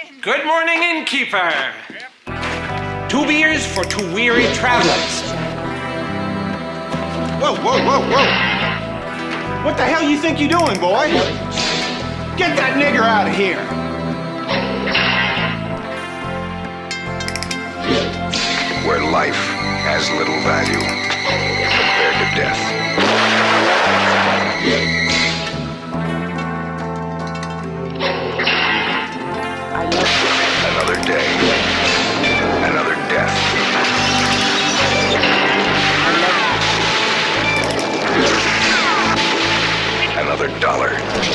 Good morning, innkeeper. 2 beers for 2 weary travelers. Whoa, whoa, whoa, whoa. What the hell you think you're doing, boy? Get that nigger out of here. Where life has little value compared to death. Another day, another death. Another dollar.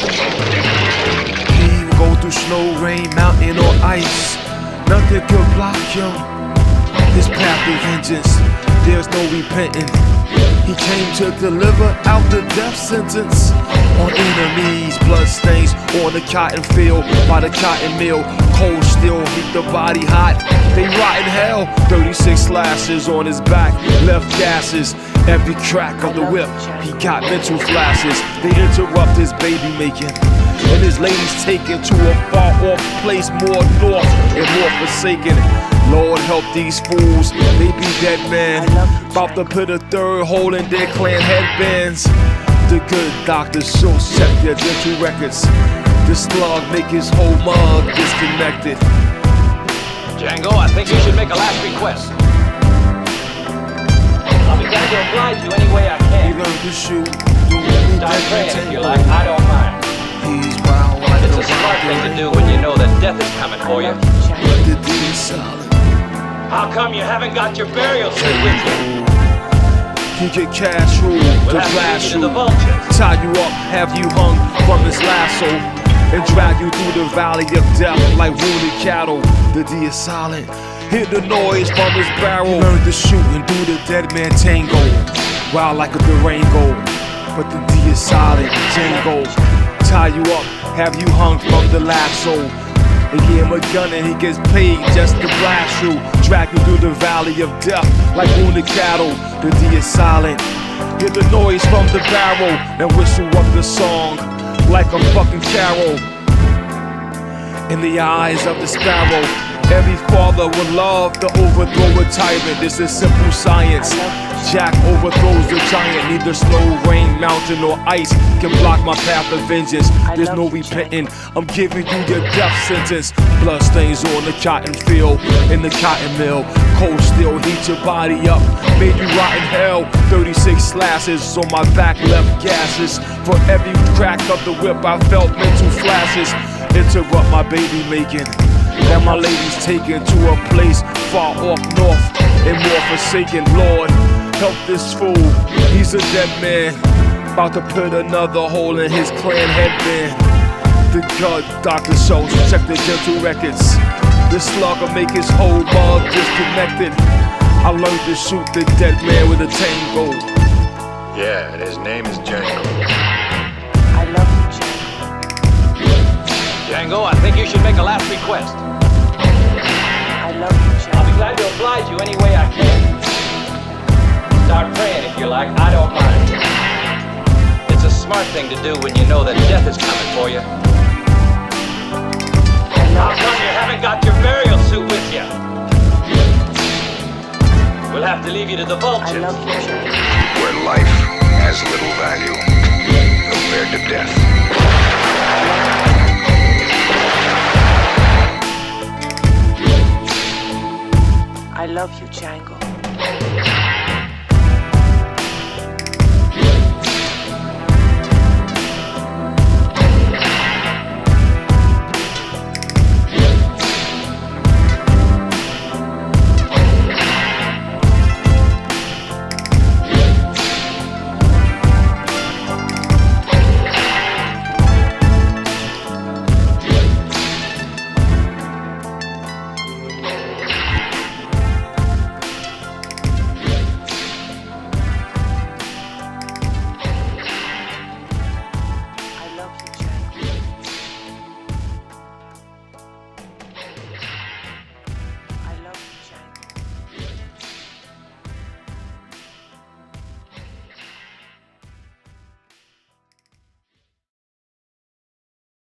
He will go through snow, rain, mountain, or ice. Nothing could block him. His path of vengeance, there's no repenting. He came to deliver out the death sentence on enemies, blood stains on the cotton field by the cotton mill. Cold steel, heat the body hot. They rot in hell. 36 slashes on his back, left gases. Every crack of the whip, he got mental flashes. They interrupt his baby making, and his lady's taken to a far off place, more north and more forsaken. Lord help these fools, they be dead men, about to put a third hole in their clan headbands. The good Dr. Schultz check their dental records. The slug make his whole mug disconnected. Django, I think you should make a last request. I'll be glad to oblige you any way I He can. learned to shoot. Start praying if you like, I don't mind. He's wild like It's a smart thing to do when you know that death is coming for you. but the deed is solid. How come you haven't got your burial suit with you? He get cash rule, We'll the have to blast leave you to you, the vultures. tie you up, have you hung from his lasso, and drag you through the valley of death like wounded cattle. The D is silent. Hear the noise from his barrel. He learned to shoot and do the dead man tango, wild like a Durango. But the D is silent. Django, tie you up, have you hung from the lasso. They give him a gun and he gets paid just to blast you, drag you through the valley of death like wounded cattle. The D is silent. Hear the noise from the barrel and whistle up the song like a fucking carol. In the eyes of the sparrow, every father would love to overthrow a tyrant. This is simple science. Jack overthrows the giant. Neither snow, rain, mountain, or ice can block my path of vengeance. There's no repenting. I'm giving you your death sentence. Blood stains on the cotton field, in the cotton mill. Cold steel heat your body up, made you rot in hell. 36 slashes on my back, left gases. For every crack of the whip, I felt mental flashes. Interrupt my baby making. Now my lady's taken to a place far off north and more forsaken. Lord, help this fool, he's a dead man, about to put another hole in his clan headband. The gut, Dr. Schultz, check the dental records. The slugger make his whole mug disconnected. I learned to shoot the dead man with a tango. Yeah, and his name is Django. I love you, Django. Django, I think you should make a last request. I love you, I'll be Django. glad to oblige you any way I can. Start praying if you like, I don't mind. It's a smart thing to do when you know that death is coming for you. How come you haven't got your burial suit with you? We'll have to leave you to the I vultures. love you, Django. Where life has little value compared to death. I love you, Django.